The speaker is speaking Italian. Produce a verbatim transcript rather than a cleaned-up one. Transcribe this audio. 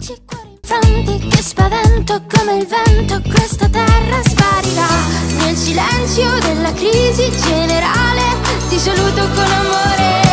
amici, cuori fronti, che spavento come il vento, questa terra sparirà nel silenzio della crisi generale. Ti saluto con amore.